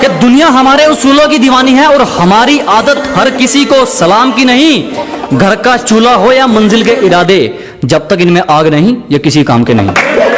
ये दुनिया हमारे उसूलों की दीवानी है और हमारी आदत हर किसी को सलाम की नहीं। घर का चूल्हा हो या मंजिल के इरादे, जब तक इनमें आग नहीं ये किसी काम के नहीं।